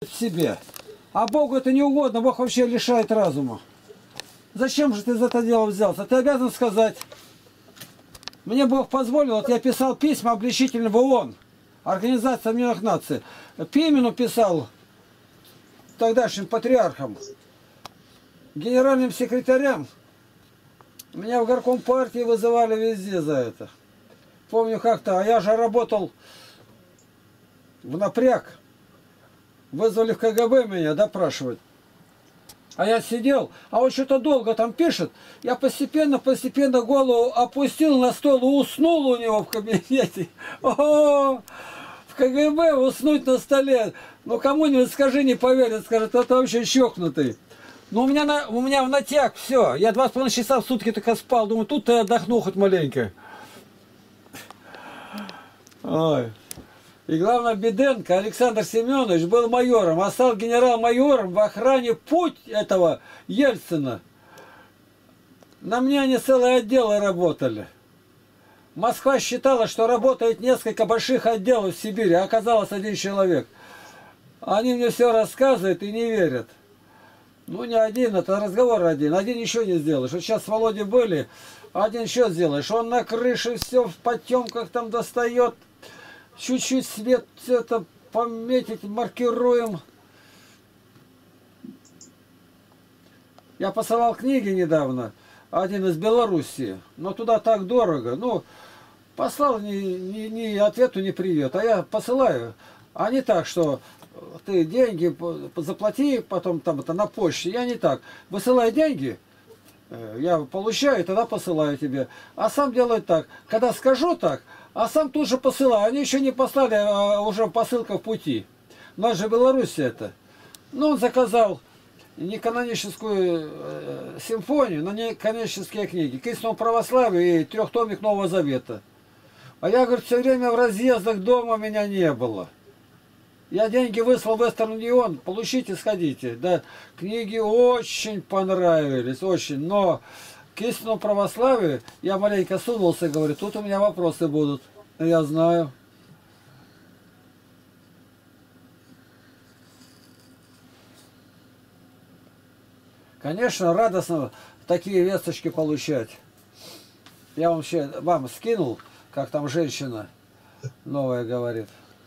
в себе. А Богу это не угодно, Бог вообще лишает разума. Зачем же ты за это дело взялся? Ты обязан сказать, мне Бог позволил, вот я писал письма обличительные в ООН, Организация Объединенных Наций. Пимену писал тогдашним патриархам, генеральным секретарям. Меня в горком партии вызывали везде за это. Помню как-то, а я же работал в напряг. Вызвали в КГБ меня допрашивать. А я сидел, а он что-то долго там пишет. Я постепенно голову опустил на стол и уснул у него в кабинете. О, в КГБ уснуть на столе. Ну кому-нибудь скажи, не поверит, скажет, это вообще чокнутый. Но у меня в натяг все. Я 2,5 часа в сутки только спал. Думаю, тут я отдохну хоть маленько. Ой. И главное, Беденко Александр Семенович был майором, а стал генерал-майором в охране путь этого Ельцина. На мне они целые отделы работали. Москва считала, что работает несколько больших отделов в Сибири, а оказалось один человек. Они мне все рассказывают и не верят. Ну не один, это разговор один. Один еще не сделаешь. Вот сейчас с Володей были, один еще сделаешь. Он на крыше все в потемках там достает. Чуть-чуть свет это пометить, маркируем. Я посылал книги недавно, один из Белоруссии, но туда так дорого. Ну, послал ни ответу, ни привет, а я посылаю. А не так, что ты деньги заплати, потом там это на почте. Я не так. Высылай деньги, я получаю, тогда посылаю тебе. А сам делаю так. Когда скажу так, а сам тут же посылаю. Они еще не послали, а уже посылка в пути. У нас же Белоруссия это. Ну, он заказал не каноническую симфонию, но не канонические книги. К истинному православию и 3-томик Нового Завета. А я, говорю, все время в разъездах, дома меня не было. Я деньги выслал в Western Union, получите, сходите. Да, книги очень понравились, очень. Но к истинному православию я маленько сунулся и говорю, тут у меня вопросы будут. Я знаю. Конечно, радостно такие весточки получать. Я вам скинул, как там женщина новая говорит.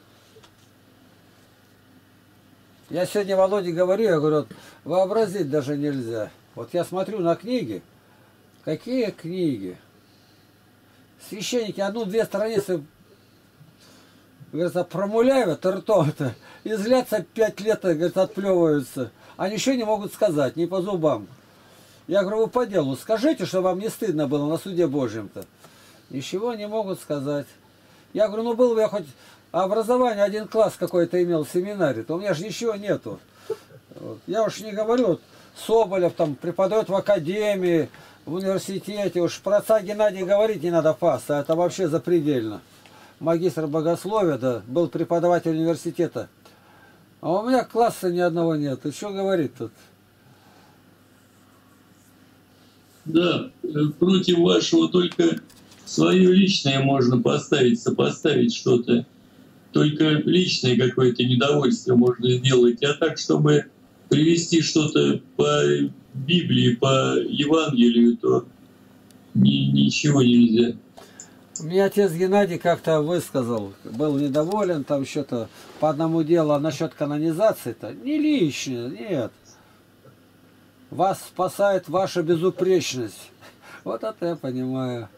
Я сегодня Володе говорю, я говорю, вот, вообразить даже нельзя. Вот я смотрю на книги. Какие книги? Священники 1-2 страницы, говорится, промуляют ртом-то, и злятся 5 лет, говорит, отплевываются. А ничего не могут сказать, не по зубам. Я говорю, вы по делу скажите, что вам не стыдно было на суде Божьем-то. Ничего не могут сказать. Я говорю, ну был бы я хоть образование, 1 класс какой-то имел в семинаре, то у меня же ничего нету. Вот. Я уж не говорю, вот, Соболев там преподает в академии, в университете, уж про отца Геннадия говорить не надо паса, это вообще запредельно. Магистр богословия, да, был преподаватель университета. А у меня класса ни одного нет. И что говорит тут? Да, против вашего только свое личное можно поставить, сопоставить что-то. Только личное какое-то недовольство можно сделать. А так, чтобы привести что-то по Библии, по Евангелию, то ничего нельзя. Мне отец Геннадий как-то высказал, был недоволен, там что-то по одному делу, а насчет канонизации-то не личное, нет. Вас спасает ваша безупречность. Вот это я понимаю.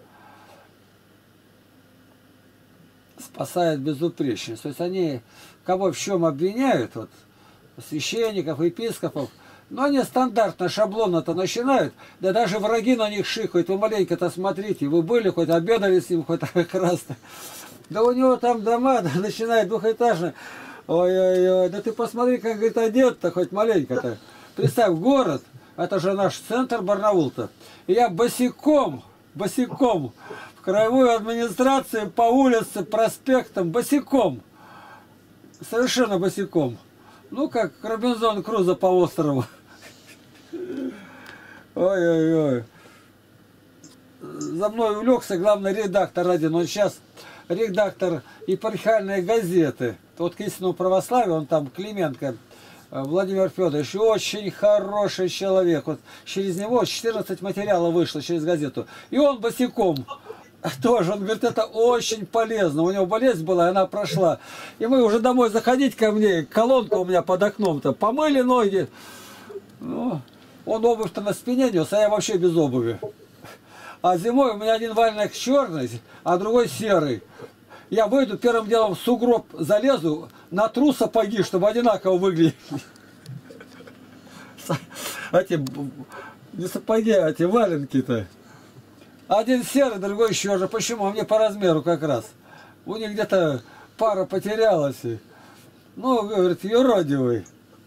Спасает безупречность. То есть они кого в чем обвиняют, вот, священников, епископов, но они стандартно, шаблонно-то начинают, да даже враги на них шикают. Вы маленько-то смотрите, вы были хоть, обедали с ним хоть раз-то. Да у него там дома, да, начинает двухэтажно. Ой-ой-ой, да ты посмотри, как, говорит, одет-то хоть маленько-то. Представь, город, это же наш центр Барнаул-то. И я босиком в краевую администрацию по улице, проспектам, босиком. Совершенно босиком. Ну, как Робинзон Крузо по острову. Ой-ой-ой. За мной увлекся главный редактор один. Он сейчас редактор епархиальной газеты. Вот к истинному православию, он там, Клименко, Владимир Федорович, очень хороший человек. Вот через него 14 материалов вышло через газету. И он босиком тоже. Он говорит, это очень полезно. У него болезнь была, и она прошла. И мы уже домой заходить ко мне, колонка у меня под окном-то, помыли ноги. Ну, он обувь-то на спине нес, а я вообще без обуви. А зимой у меня один валенок черный, а другой серый. Я выйду, первым делом в сугроб залезу, натру сапоги, чтобы одинаково выглядели. Эти, не сапоги, а эти валенки-то. Один серый, другой еще же. Почему? А мне по размеру как раз. У них где-то пара потерялась. Ну, говорит, юродивый.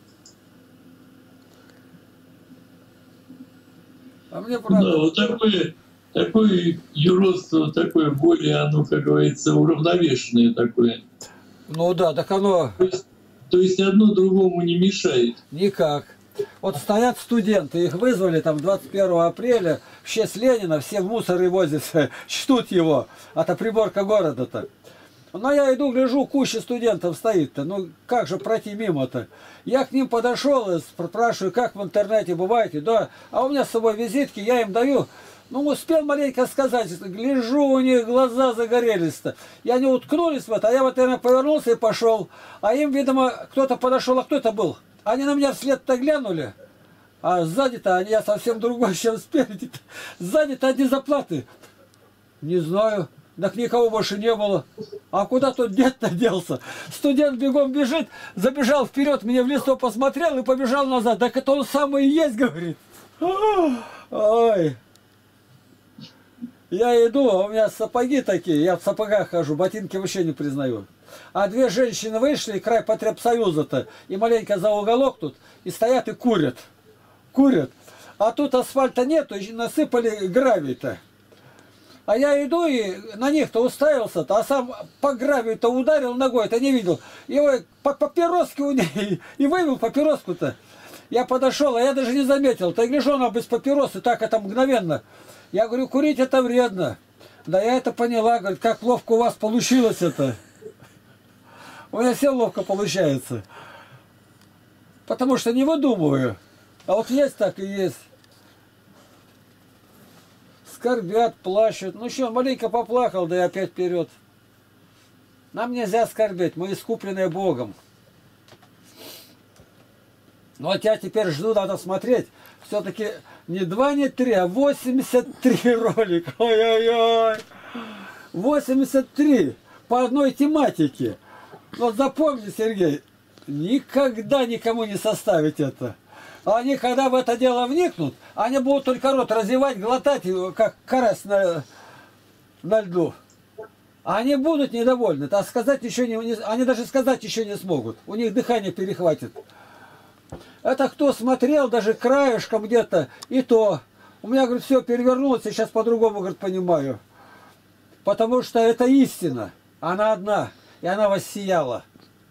А мне правда... Да, вот такое юродство, такое более, оно, как говорится, уравновешенное такое. Ну да, так оно... То есть одно другому не мешает. Никак. Вот стоят студенты, их вызвали там 21 апреля, в честь Ленина, все в мусоры возятся, чтут его, это приборка города-то. Но я иду, гляжу, куча студентов стоит-то, ну как же пройти мимо-то? Я к ним подошел и спрашиваю, как в интернете бываете? Да, а у меня с собой визитки, я им даю. Ну, успел маленько сказать, гляжу, у них глаза загорелись-то. И они уткнулись в это, а я вот, наверное, повернулся и пошел. А им, видимо, кто-то подошел, а кто это был? Они на меня вслед-то глянули, а сзади-то я совсем другой, чем спереди. Сзади-то одни заплаты. Не знаю, так никого больше не было. А куда тот дед-то делся? Студент бегом бежит, забежал вперед, мне в лицо посмотрел и побежал назад. Так это он самый и есть, говорит. Ой. Я иду, а у меня сапоги такие, я в сапогах хожу, ботинки вообще не признаю. А две женщины вышли, край потребсоюза-то, и маленько за уголок тут, и стоят и курят. Курят. А тут асфальта нету, и насыпали гравий-то. А я иду и на них-то уставился-то, а сам по гравию-то ударил ногой-то, не видел. Его по папироске у нее, и вывел папироску-то. Я подошел, а я даже не заметил. Ты гляжу, она без папиросы, так это мгновенно. Я говорю, курить это вредно. Да я это поняла, говорит, как ловко у вас получилось это. У меня все ловко получается. Потому что не выдумываю. А вот есть так и есть. Скорбят, плачут. Ну что, маленько поплакал, да и опять вперед. Нам нельзя скорбеть, мы искупленные Богом. Ну а тебя теперь жду, надо смотреть. Все-таки не 2, не 3, а 83 ролика. Ой-ой-ой. 83 по одной тематике. Вот запомни, Сергей, никогда никому не составить это. А они, когда в это дело вникнут, они будут только рот разевать, глотать, как карась на льду. Они будут недовольны, а сказать еще не, они даже сказать еще не смогут. У них дыхание перехватит. Это кто смотрел даже краешком где-то, и то. У меня, говорит, все перевернулось, я сейчас по-другому, говорит, понимаю. Потому что это истина. Она одна, и она воссияла.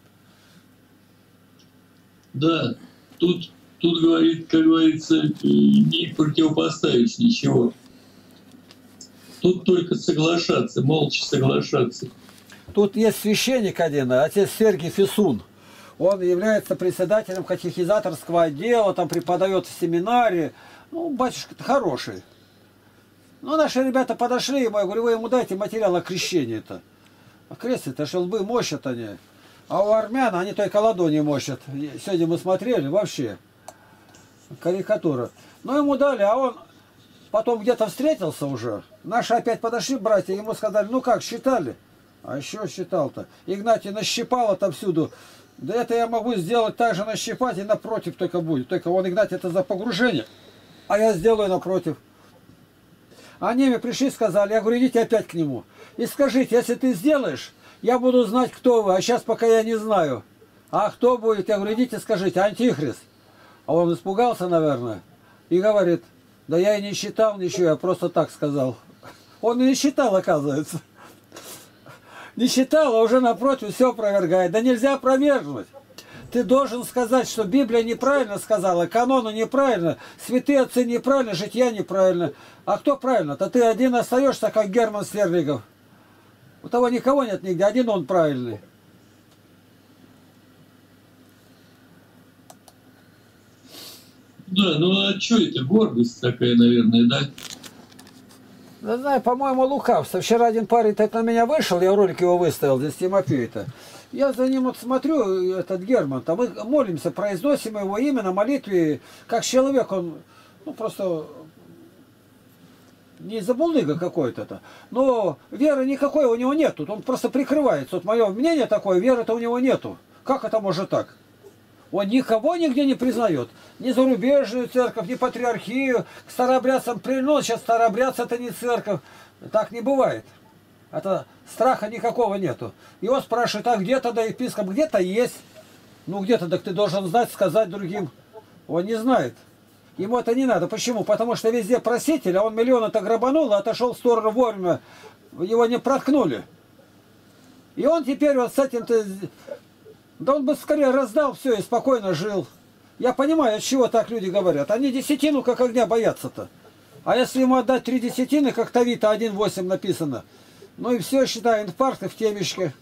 Да, тут говорит, как говорится, не противопоставишь ничего. Тут только соглашаться, молча соглашаться. Тут есть священник один, отец Сергий Фисун. Он является председателем катехизаторского отдела, там преподает в семинаре. Ну, батюшка-то хороший. Ну, наши ребята подошли, я говорю, вы ему дайте материал о крещении-то. А крестят-то ж лбы мощат они. А у армян они только ладони мощат. Сегодня мы смотрели, вообще. Карикатура. Ну, ему дали, а он потом где-то встретился уже. Наши опять подошли, братья, ему сказали, ну как, считали? А еще считал-то. Игнатий нащипал отовсюду. Да это я могу сделать так же, нащипать, и напротив только будет. Только он, Игнатий, это за погружение. А я сделаю напротив. Они мне пришли, сказали, я говорю, идите опять к нему. И скажите, если ты сделаешь, я буду знать, кто вы. А сейчас пока я не знаю. А кто будет? Я говорю, идите скажите, антихрист. А он испугался, наверное, и говорит, да я и не считал ничего, я просто так сказал. Он и не считал, оказывается. Не считал, а уже напротив все опровергает. Да нельзя опровергнуть. Ты должен сказать, что Библия неправильно сказала, каноны неправильно, святые отцы неправильно, жития неправильно. А кто правильно-то? Ты один остаешься, как Герман Сверлигов. У того никого нет нигде, один он правильный. Да, ну а что это? Гордость такая, наверное, да? Да знаю, по-моему, лукавство. Вчера один парень так на меня вышел, я ролик его выставил, здесь Тимофей-то. Я за ним вот смотрю, этот Герман, там мы молимся, произносим его имя на молитве, как человек, он, ну, просто не забулдыга какой-то-то. Но веры никакой у него нету, он просто прикрывается. Вот мое мнение такое, веры-то у него нету. Как это может так? Он никого нигде не признает. Ни зарубежную церковь, ни патриархию. К старообрядцам прильнул, сейчас старообрядцы это не церковь. Так не бывает. Это страха никакого нету. Его спрашивают, а где тогда епископ? Где-то есть. Ну где-то, так ты должен знать, сказать другим. Он не знает. Ему это не надо. Почему? Потому что везде проситель, а он миллионы-то грабанул, а отошел в сторону вовремя. Его не проткнули. И он теперь вот с этим-то... Да он бы скорее раздал все и спокойно жил. Я понимаю, от чего так люди говорят. Они десятину как огня боятся-то. А если ему отдать 3 десятины, как Тавита 1,8 написано, ну и все, считай, инфаркт и в темечке.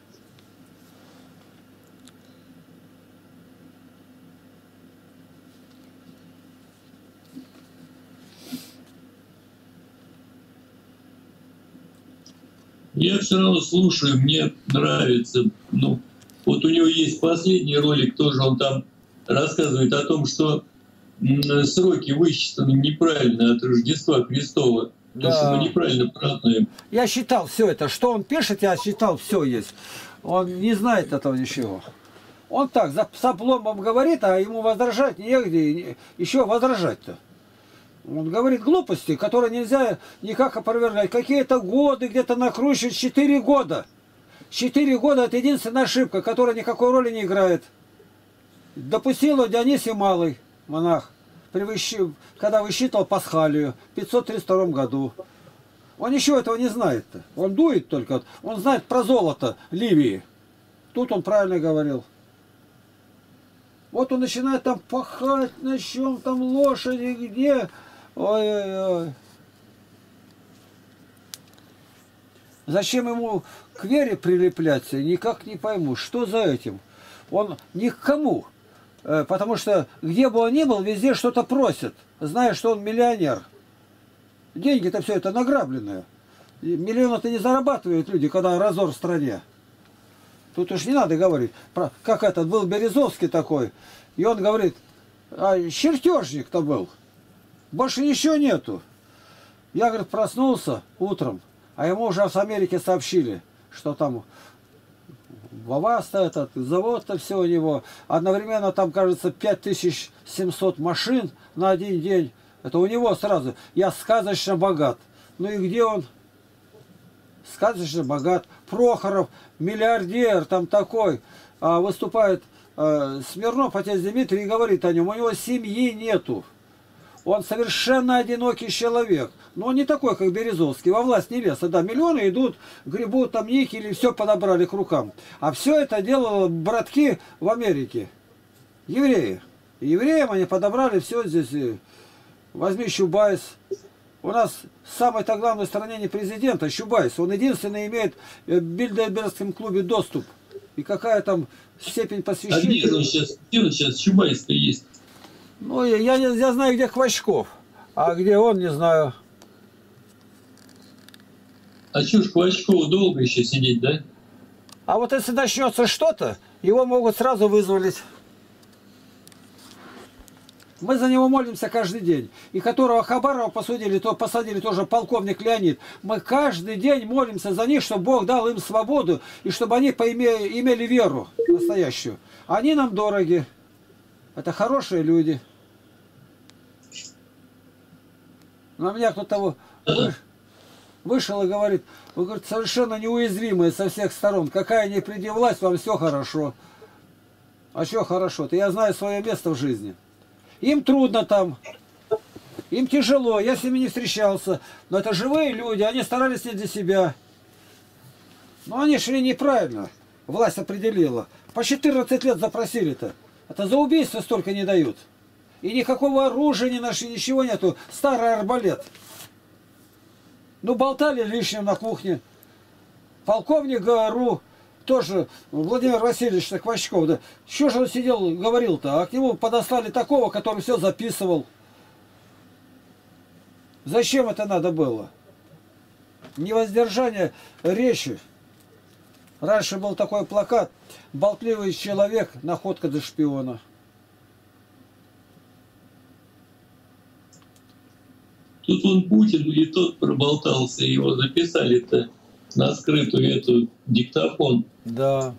Я все равно слушаю, мне нравится. Ну, вот у него есть последний ролик, тоже он там рассказывает о том, что сроки высчитаны неправильно от Рождества Христова. Потому что мы неправильно празднуем. Я считал все это. Что он пишет, я считал, все есть. Он не знает этого ничего. Он так, с опломбом говорит, а ему возражать негде. Еще возражать-то. Он говорит глупости, которые нельзя никак опровергать. Какие-то годы где-то накручивать. 4 года. 4 года это единственная ошибка, которая никакой роли не играет. Допустил его Дионисий Малый, монах, когда высчитывал Пасхалию в 532 году. Он ничего этого не знает-то. Он дует только. Он знает про золото Ливии. Тут он правильно говорил. Вот он начинает там пахать, на чем там лошади, где... Ой-ой-ой. Зачем ему к вере прилепляться, никак не пойму. Что за этим? Он ни к кому. Потому что где бы он ни был, везде что-то просит. Зная, что он миллионер. Деньги-то все это награбленное. Миллионы-то не зарабатывают люди, когда разор в стране. Тут уж не надо говорить. Как этот был Березовский такой. И он говорит, а чертежник-то был. Больше ничего нету. Я, говорит, проснулся утром, а ему уже с Америки сообщили, что там Ваваста, этот завод-то все у него. Одновременно там, кажется, 5700 машин на один день. Это у него сразу. Я сказочно богат. Ну и где он? Сказочно богат. Прохоров, миллиардер там такой. Выступает Смирнов, отец Дмитрий, и говорит о нем. У него семьи нету. Он совершенно одинокий человек. Но он не такой, как Березовский. Во власть не лез. Да, миллионы идут, гребут там никели, все подобрали к рукам. А все это делало братки в Америке. Евреи. Евреям они подобрали все здесь. Возьми Чубайс. У нас в самой-то главной стране не президент, а Чубайс. Он единственный имеет в Бильдербергском клубе доступ. И какая там степень посвящения. А где он сейчас Чубайс-то есть? Ну, я знаю, где Хвощков, а где он, не знаю. А что ж, Хвощкову долго еще сидеть, да? А вот если начнется что-то, его могут сразу вызволить. Мы за него молимся каждый день. И которого Хабарова посадили тоже полковник Леонид. Мы каждый день молимся за них, чтобы Бог дал им свободу, и чтобы они имели веру настоящую. Они нам дороги. Это хорошие люди. На меня кто-то вышел и говорит, вы, говорит, совершенно неуязвимые со всех сторон. Какая ни приди власть, вам все хорошо. А что хорошо-то? Я знаю свое место в жизни. Им трудно там. Им тяжело. Я с ними не встречался. Но это живые люди. Они старались не для себя. Но они шли неправильно. Власть определила. По 14 лет запросили-то. Это за убийство столько не дают. И никакого оружия не нашли, ничего нету. Старый арбалет. Ну, болтали лишним на кухне. Полковник ГРУ тоже Владимир Васильевич Квачков, да, что же он сидел, говорил-то, а к нему подослали такого, который все записывал. Зачем это надо было? Невоздержание речи. Раньше был такой плакат: болтливый человек, находка для шпиона. Тут он Путин и тот проболтался, его записали-то на скрытую эту диктофон. Да.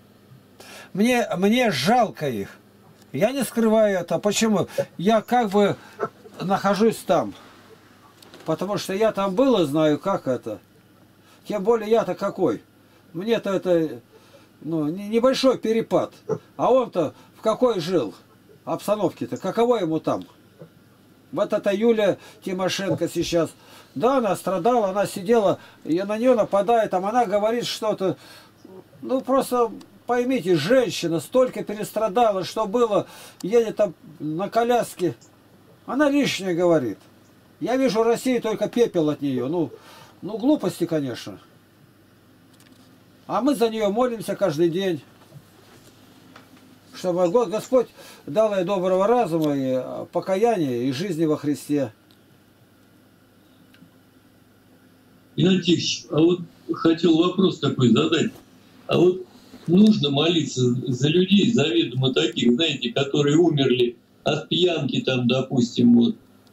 Мне жалко их. Я не скрываю это. Почему? Я как бы нахожусь там. Потому что я там был и знаю, как это. Тем более я-то какой. Мне-то это небольшой перепад. А он-то в какой жил обстановке-то? Каково ему там? Вот это Юлия Тимошенко сейчас. Да, она страдала, она сидела, и на нее нападает, там она говорит что-то. Ну, просто поймите, женщина столько перестрадала, что было, едет там на коляске. Она лишнее говорит. Я вижу в России только пепел от нее. Ну, глупости, конечно. А мы за нее молимся каждый день. Чтобы Господь дал ей доброго разума и покаяния и жизни во Христе. Игнат Тихонович, а вот хотел вопрос такой задать. А вот нужно молиться за людей заведомо таких, знаете, которые умерли от пьянки там, допустим, вот.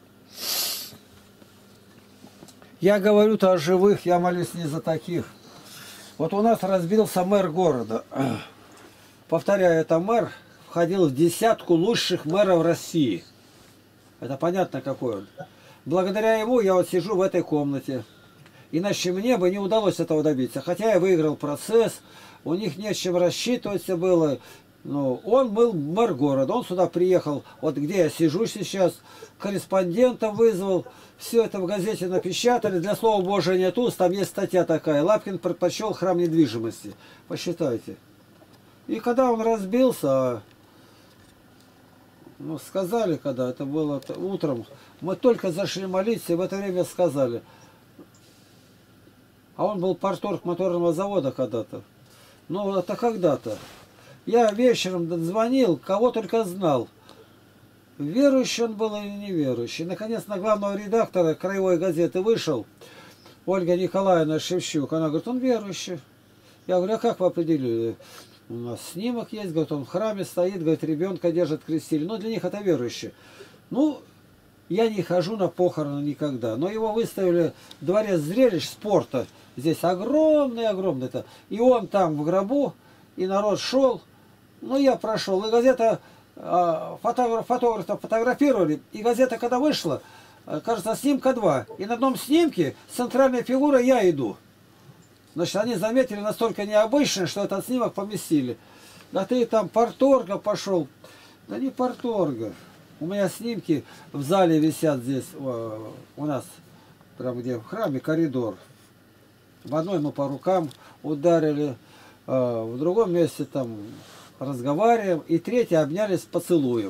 Я говорю-то о живых, я молюсь не за таких. Вот у нас разбился мэр города. Повторяю, это мэр входил в десятку лучших мэров России. Это понятно, какой он. Благодаря ему я вот сижу в этой комнате. Иначе мне бы не удалось этого добиться. Хотя я выиграл процесс, у них не с чем рассчитываться было. Но он был мэр города, он сюда приехал, вот где я сижу сейчас, корреспондента вызвал, все это в газете напечатали, для слова Божия нет уст, там есть статья такая: Лапкин предпочел храм недвижимости. Посчитайте. И когда он разбился, сказали, когда это было утром, мы только зашли молиться, и в это время сказали. А он был парторг моторного завода когда-то. Ну, это когда-то. Я вечером звонил, кого только знал. Верующий он был или неверующий. Наконец, на главного редактора краевой газеты вышел Ольга Николаевна Шевчук. Она говорит: он верующий. Я говорю: а как вы определили? У нас снимок есть, говорит, он в храме стоит, говорит, ребенка держит, крестили. Ну, для них это верующий. Ну, я не хожу на похороны никогда. Но его выставили в дворец зрелищ спорта. Здесь огромный. И он там в гробу, и народ шел. Ну, я прошел. И газета, фотографа фотографировали. И газета, когда вышла, кажется, снимка 2. И на одном снимке с центральной фигурой я иду. Значит, они заметили настолько необычно, что этот снимок поместили. Да ты там парторга пошел. Да не парторга. У меня снимки в зале висят здесь, у нас, прям где в храме, коридор. В одной мы по рукам ударили, в другом месте там разговариваем, и третий обнялись поцелуем.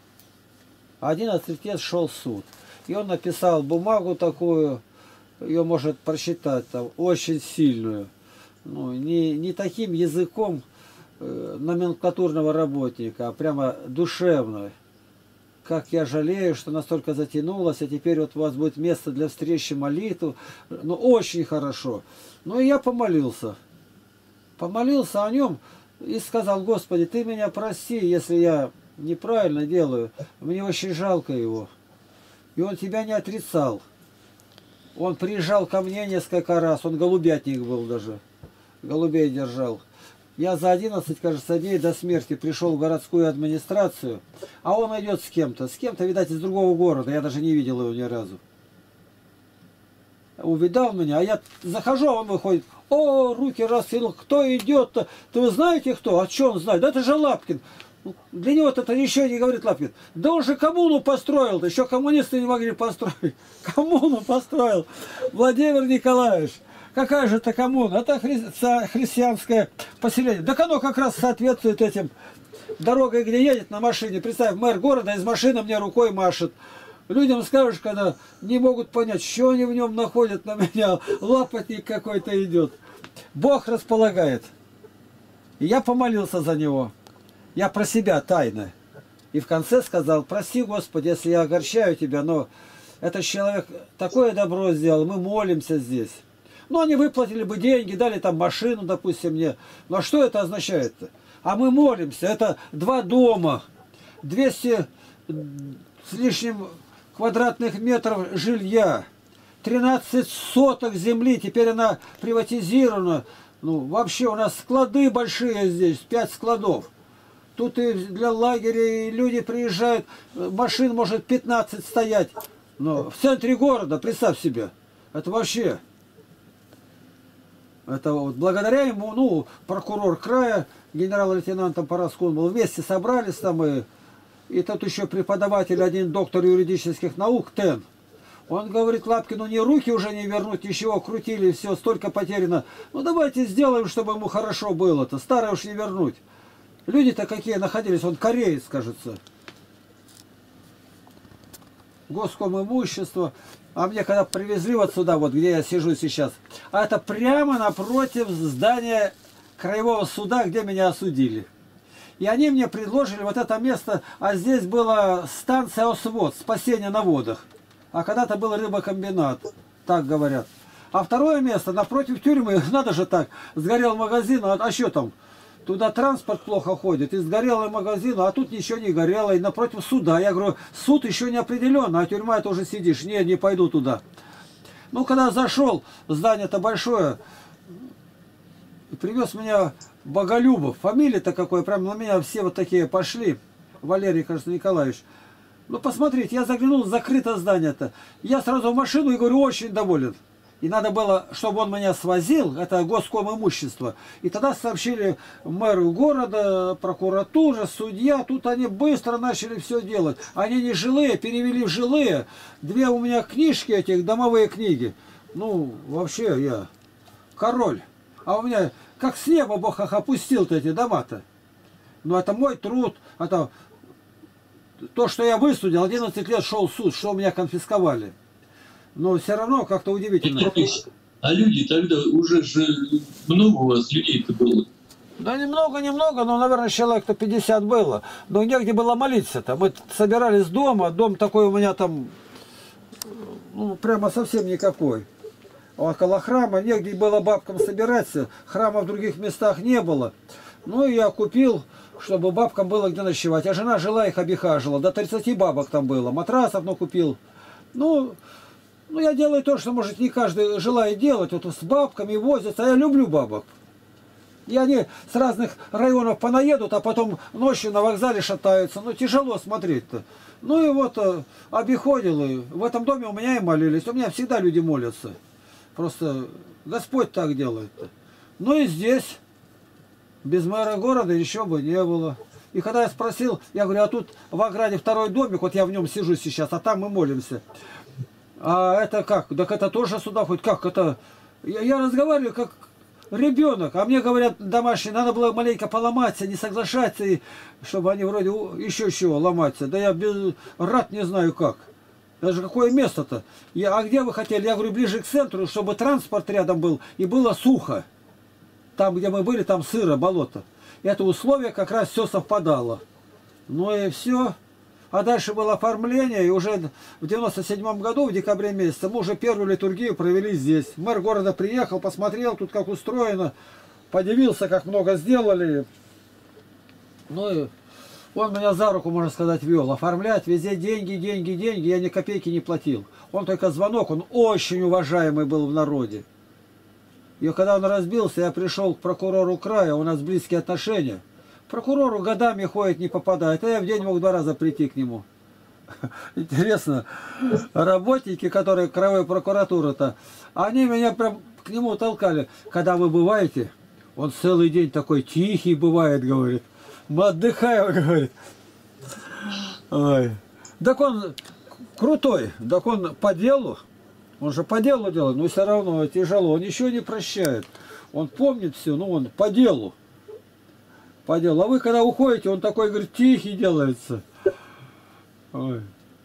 11 лет шел суд. И он написал бумагу такую, ее может прочитать, там, очень сильную. Ну, не таким языком номенклатурного работника, а прямо душевной. Как я жалею, что настолько затянулось, а теперь вот у вас будет место для встречи, молитву. Ну, очень хорошо. Ну, и я помолился. Помолился о нем и сказал: Господи, ты меня прости, если я неправильно делаю. Мне очень жалко его. И он тебя не отрицал. Он приезжал ко мне несколько раз, он голубятник был даже. Голубей держал. Я за 11, кажется, дней до смерти пришел в городскую администрацию, а он идет с кем-то. С кем-то, видать, из другого города. Я даже не видел его ни разу. Увидал меня, а я захожу, а он выходит. О, руки раскинул. Кто идет-то? Да вы знаете кто? А что он знает? Да это же Лапкин. Для него это ничего не говорит Лапкин. Да он же коммуну построил. Еще коммунисты не могли построить. Коммуну построил Владимир Николаевич. Какая же это коммуна? Это христианское поселение. Так оно как раз соответствует этим дорогой, где едет на машине. Представь, мэр города из машины мне рукой машет. Людям скажешь, когда не могут понять, что они в нем находят, на меня лапотник какой-то идет. Бог располагает. И я помолился за него. Я про себя тайно. И в конце сказал: прости, Господи, если я огорчаю тебя, но этот человек такое добро сделал, мы молимся здесь. Ну, они выплатили бы деньги, дали там машину, допустим, мне. Но что это означает-то? А мы молимся. Это 2 дома, 200 с лишним квадратных метров жилья, 13 соток земли, теперь она приватизирована. Ну, вообще у нас склады большие здесь, 5 складов. Тут и для лагеря и люди приезжают, машин может 15 стоять. Но в центре города, представь себе, это вообще... Это вот благодаря ему, ну, прокурор края, генерал-лейтенантом Параскун был, вместе собрались там, и тут еще преподаватель, один доктор юридических наук, Тен. Он говорит: Лапкину не руки уже не вернуть, ничего, крутили, все, столько потеряно. Ну, давайте сделаем, чтобы ему хорошо было-то, старое уж не вернуть. Люди-то какие находились, он кореец, кажется. Госком имущество. А мне когда привезли вот сюда, вот где я сижу сейчас, а это прямо напротив здания краевого суда, где меня осудили. И они мне предложили вот это место, а здесь была станция Освод, спасение на водах. А когда-то был рыбокомбинат, так говорят. А второе место напротив тюрьмы, надо же так, сгорел магазин, а что там? Туда транспорт плохо ходит, и сгорелый магазин, а тут ничего не горело, и напротив суда. Я говорю: суд еще не определен, а тюрьма это уже сидишь. Не пойду туда. Ну, когда зашел, здание-то большое, привез меня Боголюбов. Фамилия-то какой, прям на меня все вот такие пошли. Валерий, кажется, Николаевич. Ну, посмотрите, я заглянул, закрыто здание-то. Я сразу в машину и говорю: очень доволен. И надо было, чтобы он меня свозил, это госком имущество. И тогда сообщили мэру города, прокуратура, судья. Тут они быстро начали все делать. Они не жилые, перевели в жилые. 2 у меня книжки этих, домовые книги. Ну, вообще я король. А у меня как с неба Бог их опустил-то, эти дома-то. Ну, это мой труд. Это то, что я высудил, 11 лет шел суд, что у меня конфисковали. Но все равно как-то удивительно. А люди тогда уже же много у вас людей-то было? Да немного, но, наверное, человек-то 50 было. Но негде было молиться-то. Мы собирались дома, дом такой у меня там, ну, прямо совсем никакой. Около храма, негде было бабкам собираться, храма в других местах не было. Ну, и я купил, чтобы бабкам было где ночевать. А жена жила, их обихаживала, до 30 бабок там было. Матрасов, ну, купил. Ну, я делаю то, что, может, не каждый желает делать. Вот с бабками возятся, а я люблю бабок. И они с разных районов понаедут, а потом ночью на вокзале шатаются. Ну, тяжело смотреть-то. Ну, и вот обиходил. И в этом доме у меня и молились. У меня всегда люди молятся. Просто Господь так делает-то. Ну, и здесь, без мэра города, еще бы не было. И когда я спросил, я говорю: а тут в ограде 2-й домик, вот я в нем сижу сейчас, а там мы молимся. А это как? Так это тоже сюда хоть как? Это я разговариваю как ребенок, а мне говорят домашние, надо было маленько поломаться, не соглашаться, и чтобы они вроде еще чего ломаться. Да я рад не знаю как. Даже какое место-то? А где вы хотели? Я говорю: ближе к центру, чтобы транспорт рядом был и было сухо. Там, где мы были, там сыро, болото. Это условие как раз все совпадало. Ну и все. А дальше было оформление, и уже в 97 году, в декабре месяце, мы уже первую литургию провели здесь. Мэр города приехал, посмотрел тут, как устроено, подивился, как много сделали. Ну и он меня за руку, можно сказать, вел. Оформлять везде деньги, я ни копейки не платил. Он только звонок, он очень уважаемый был в народе. И когда он разбился, я пришел к прокурору края, у нас близкие отношения. Прокурору годами ходит, не попадает, а я в день мог 2 раза прийти к нему. Интересно, работники, которые краевой прокуратуры-то, они меня прям к нему толкали. Когда вы бываете, он целый день такой тихий бывает, говорит. Мы отдыхаем, говорит. Ой. Так он крутой, так он по делу. Он же по делу делает, но все равно тяжело. Он ничего не прощает. Он помнит все, но он по делу. По делу. А вы когда уходите, он такой, говорит, тихий делается. Ой.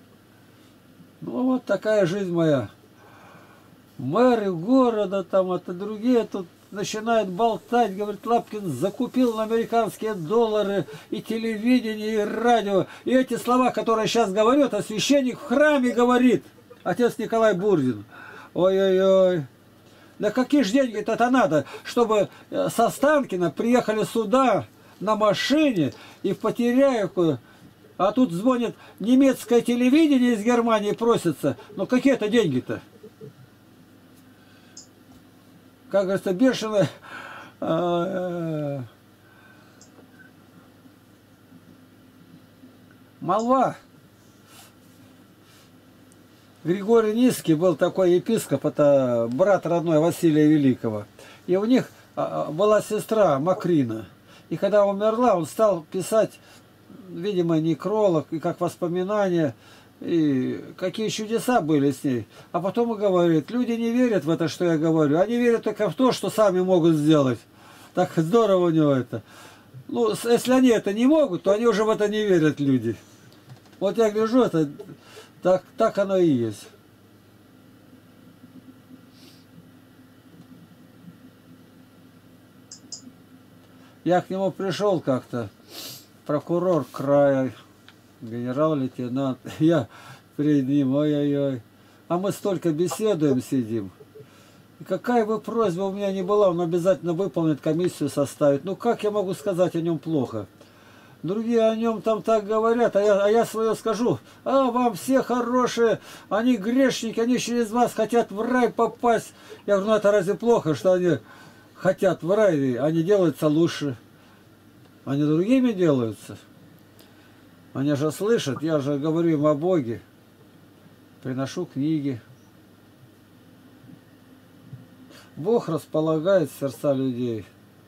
Ну вот такая жизнь моя. Мэры города там, это другие тут начинает болтать, говорит, Лапкин закупил на американские доллары и телевидение, и радио. И эти слова, которые сейчас говорю, это священник в храме говорит, отец Николай Бурдин. Ой-ой-ой. Да какие же деньги-то надо, чтобы со Останкина приехали сюда на машине и в Потеряевку, а тут звонит немецкое телевидение из Германии, просится. Ну какие это деньги-то? Как говорится, бешеная молва. Григорий Низкий был такой епископ, это брат родной Василия Великого. И у них была сестра Макрина. И когда умерла, он стал писать, видимо, некролог, и как воспоминания, и какие чудеса были с ней. А потом и говорит, люди не верят в это, что я говорю. Они верят только в то, что сами могут сделать. Так здорово у него это. Ну, если они это не могут, то они уже в это не верят, люди. Вот я гляжу, это так оно и есть. Я к нему пришел как-то, прокурор края, генерал-лейтенант, я перед ним, ой-ой-ой. А мы столько беседуем, сидим. И какая бы просьба у меня ни была, он обязательно выполнит, комиссию составит. Ну как я могу сказать о нем плохо? Другие о нем там так говорят, а я свое скажу. А вам все хорошие, они грешники, они через вас хотят в рай попасть. Я говорю, ну это разве плохо, что они хотят в рай, они делаются лучше. Они другими делаются. Они же слышат, я же говорю им о Боге. Приношу книги. Бог располагает сердца людей.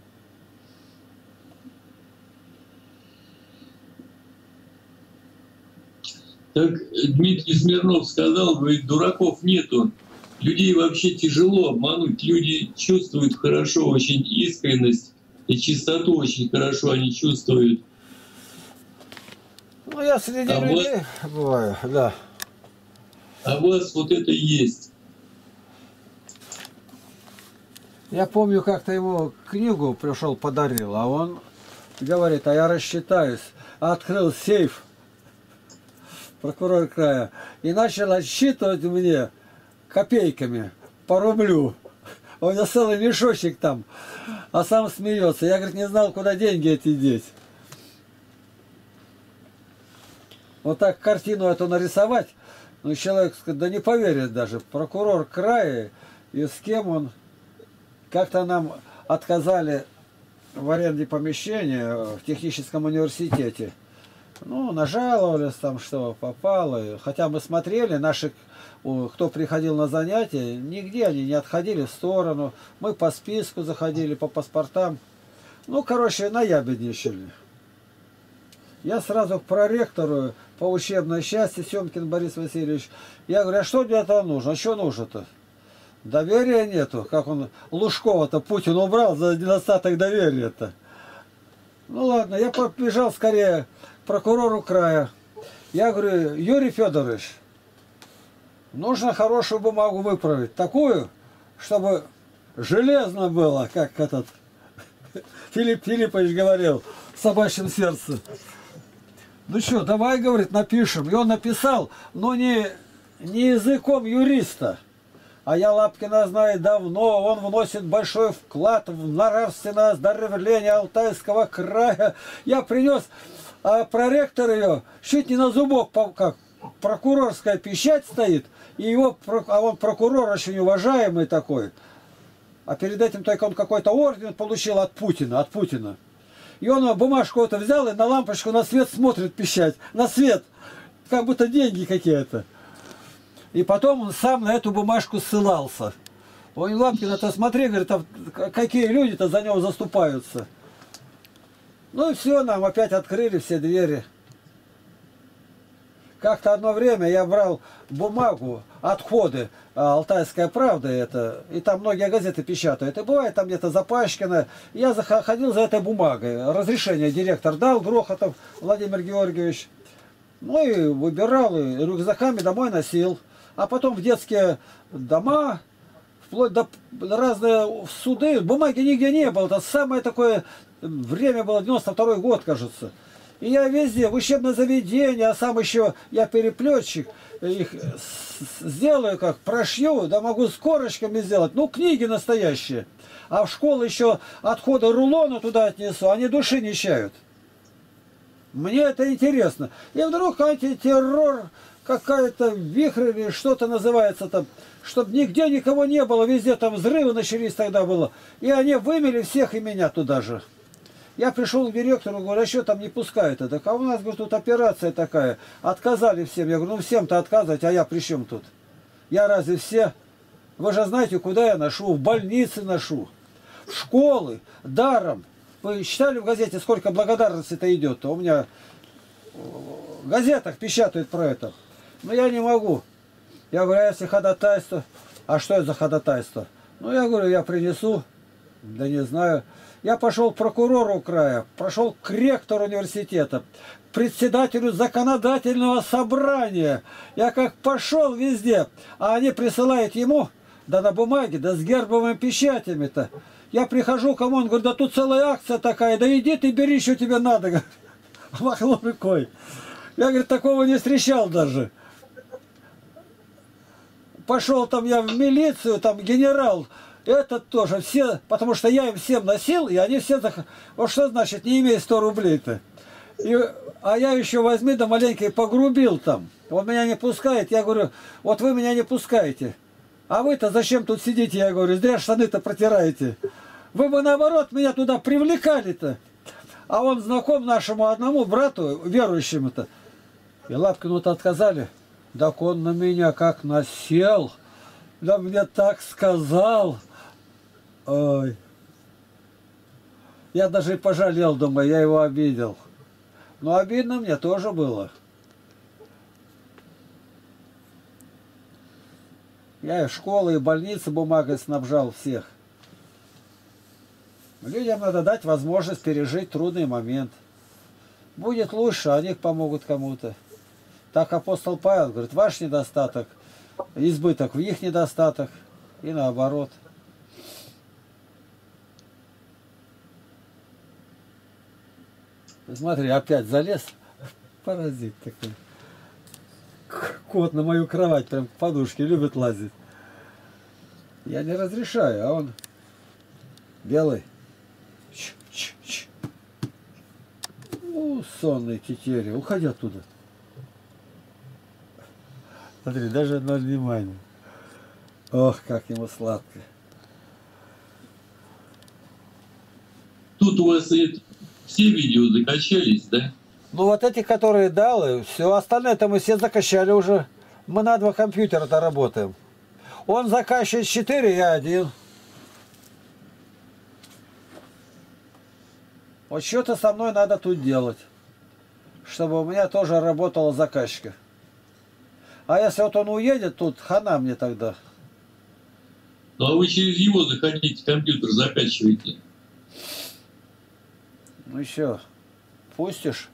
Так Дмитрий Смирнов сказал, говорит, дураков нету. Людей вообще тяжело обмануть. Люди чувствуют хорошо очень искренность и чистоту очень хорошо они чувствуют. Ну, я среди людей бываю, да. А у вас вот это есть. Я помню, как-то ему книгу пришел, подарил, а он говорит, а я рассчитаюсь. Открыл сейф, прокурор края, и начал отсчитывать мне копейками по рублю. У меня целый мешочек там, а сам смеется. Я, говорит, не знал, куда деньги эти деть. Вот так картину эту нарисовать, ну, человек, да не поверит даже. Прокурор края, и с кем он, как-то нам отказали в аренде помещения в техническом университете. Ну, нажаловались там, что попало. Хотя мы смотрели, наши, кто приходил на занятия, нигде они не отходили в сторону. Мы по списку заходили, по паспортам. Ну, короче, наябедничали. Я сразу к проректору по учебной части, Семкин Борис Васильевич. Я говорю, а что для этого нужно? А что нужно-то? Доверия нету. Как он Лужкова-то Путин убрал за недостаток доверия-то. Ну ладно, я побежал скорее к прокурору края. Я говорю, Юрий Федорович, нужно хорошую бумагу выправить. Такую, чтобы железно было, как этот Филипп Филиппович говорил, в собачьем сердце. Ну что, давай, говорит, напишем. И он написал, но не языком юриста. А я Лапкина знаю давно, он вносит большой вклад в нравственное оздоровление Алтайского края. Я принес, а проректор ее чуть не на зубок, как прокурорская печать стоит, и его, а он прокурор очень уважаемый такой. А перед этим только он какой-то орден получил от Путина. И он бумажку вот взял и на лампочку на свет смотрит печать. На свет. Как будто деньги какие-то. И потом он сам на эту бумажку ссылался. Ой, Лапкин, это смотри, говорит, а какие люди-то за него заступаются. Ну и все, нам опять открыли все двери. Как-то одно время я брал бумагу, отходы, Алтайская правда это, и там многие газеты печатают. И бывает там где-то запачкано. Я ходил за этой бумагой. Разрешение директор дал, Грохотов Владимир Георгиевич. Ну и выбирал, и рюкзаками домой носил. А потом в детские дома, вплоть до разные суды, бумаги нигде не было. Это самое такое время было, 92-й год, кажется. И я везде, в учебное заведение, а сам еще, я переплетчик, их сделаю как, прошью, да могу с корочками сделать. Ну, книги настоящие. А в школу еще отходы рулона туда отнесу, они души не чают. Мне это интересно. И вдруг антитеррор, какая-то вихрь или что-то называется там, чтобы нигде никого не было, везде там взрывы начались тогда было. И они вымели всех и меня туда же. Я пришел к директору, говорю, а что там не пускают это? А у нас, говорит, тут операция такая. Отказали всем. Я говорю, ну всем-то отказывать, а я при чем тут? Я разве все? Вы же знаете, куда я ношу? В больницы ношу. В школы. Даром. Вы читали в газете, сколько благодарности-то идет? У меня в газетах печатают про это. Но я не могу. Я говорю, а если ходатайство? А что это за ходатайство? Ну, я говорю, я принесу. Да не знаю. Я пошел к прокурору края, прошел к ректору университета, председателю законодательного собрания. Я как пошел везде, а они присылают ему, да на бумаге, да с гербовыми печатями-то. Я прихожу, кому он говорит, да тут целая акция такая, да иди ты бери, что тебе надо. Махнул рукой. Я, говорит, такого не встречал даже. Пошел там я в милицию, там генерал, этот тоже, все, потому что я им всем носил, и они все, вот что значит, не имея 100 рублей-то. А я еще возьми, да маленько погрубил там. Он меня не пускает, я говорю, вот вы меня не пускаете. А вы-то зачем тут сидите, я говорю, зря штаны-то протираете. Вы бы наоборот меня туда привлекали-то. А он знаком нашему одному брату, верующему-то. И Лапкину-то отказали. Так он на меня как насел. Да мне так сказал. Ой. Я даже и пожалел, думаю, я его обидел. Но обидно мне тоже было. Я и школы, и больницы бумагой снабжал всех. Людям надо дать возможность пережить трудный момент. Будет лучше, они помогут кому-то. Так апостол Павел говорит, ваш недостаток, избыток в их недостаток, и наоборот. Смотри, опять залез. Паразит такой. Кот на мою кровать, прям к подушке, любит лазить. Я не разрешаю, а он белый. Ч-ч-ч. Ну, сонный тетеря, уходи оттуда. Смотри, даже ноль внимания. Ох, как ему сладко. Тут у вас все видео закачались, да? Ну вот эти, которые дал, и все остальное-то мы все закачали уже. Мы на 2 компьютера-то работаем. Он закачивает 4, я 1. Вот что-то со мной надо тут делать, чтобы у меня тоже работала заказчика. А если вот он уедет, тут хана мне тогда. Ну а вы через его заходите, компьютер закачиваете. Ну еще, пустишь?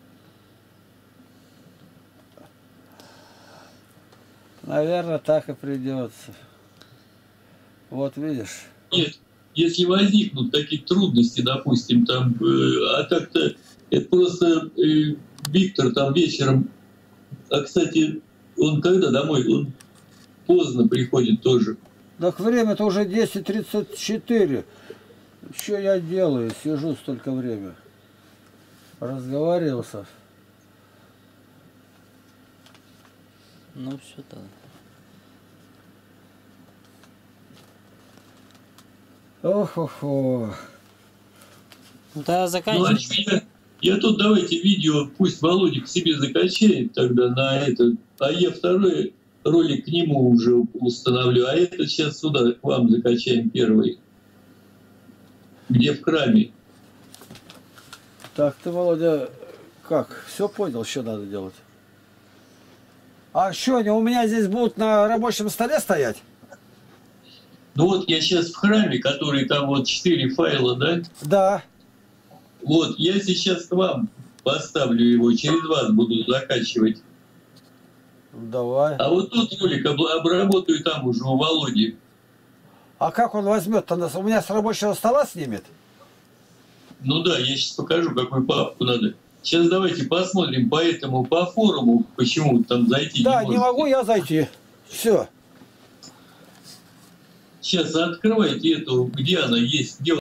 Наверное, так и придется. Вот видишь. Нет, если возникнут какие-то трудности, допустим, там, а так-то это просто Виктор там вечером, а кстати, он когда домой? Он поздно приходит тоже. Так время-то уже 10:34. Что я делаю? Сижу столько времени. Разговорился. Ну все тогда. Ох-охо. Ну тогда Ну, заканчиваем. а что я тут давайте видео, пусть Володик себе закачает тогда на это, а я второй ролик к нему уже установлю, а это сейчас сюда к вам закачаем первый, где в краме. Так, ты, Володя, как? Все понял, что надо делать? А что, они у меня здесь будут на рабочем столе стоять? Ну вот я сейчас в храме, который там вот 4 файла, да? Да. Вот, я сейчас к вам поставлю его, через вас буду закачивать. Давай. А вот тот ролик обработаю там уже у Володи. А как он возьмет-то нас? У меня с рабочего стола снимет? Ну да, я сейчас покажу, какую папку надо. Сейчас давайте посмотрим по форуму, почему там зайти Да, не не можете. могу я зайти. Все. Сейчас открывайте эту, где она есть, где